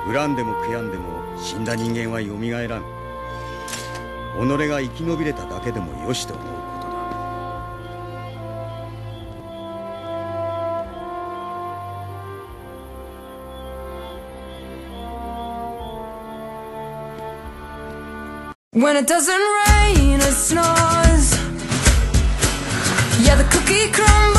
恨んでも悔やんでも死んだ人間はよみがえらん。己が生き延びれただけでもよしと思うことだ。 When it doesn't rain, it snows. Yeah, the cookie crumbles.